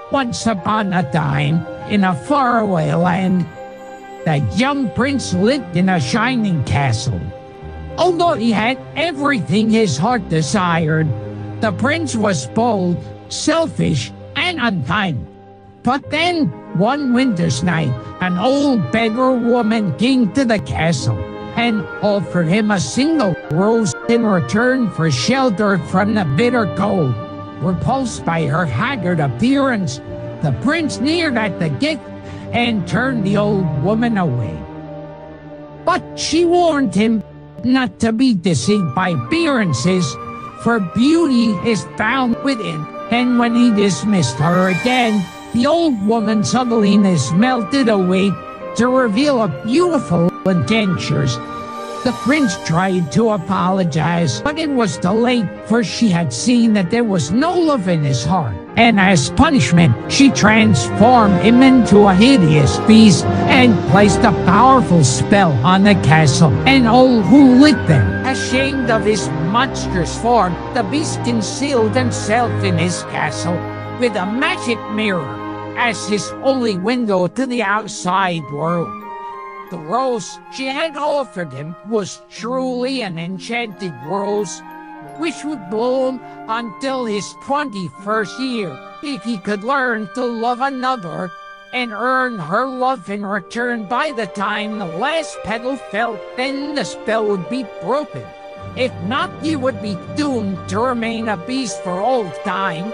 Once upon a time, in a faraway land, the young prince lived in a shining castle. Although he had everything his heart desired, the prince was bold, selfish, and unkind. But then, one winter's night, an old beggar woman came to the castle and offered him a single rose in return for shelter from the bitter cold. Repulsed by her haggard appearance, the prince sneered at the gift and turned the old woman away. But she warned him not to be deceived by appearances, for beauty is found within. And when he dismissed her again, the old woman's ugliness melted away to reveal a beautiful adventures. The prince tried to apologize, but it was too late, for she had seen that there was no love in his heart. And as punishment, she transformed him into a hideous beast and placed a powerful spell on the castle and all who lived there. Ashamed of his monstrous form, the beast concealed himself in his castle with a magic mirror as his only window to the outside world. The rose she had offered him was truly an enchanted rose, which would bloom until his 21st year, if he could learn to love another and earn her love in return. By the time the last petal fell, then the spell would be broken. If not, he would be doomed to remain a beast for all time.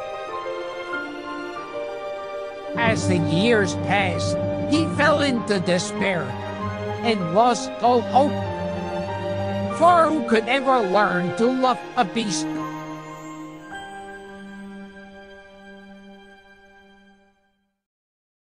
As the years passed, he fell into despair and lost all hope. For who could ever learn to love a beast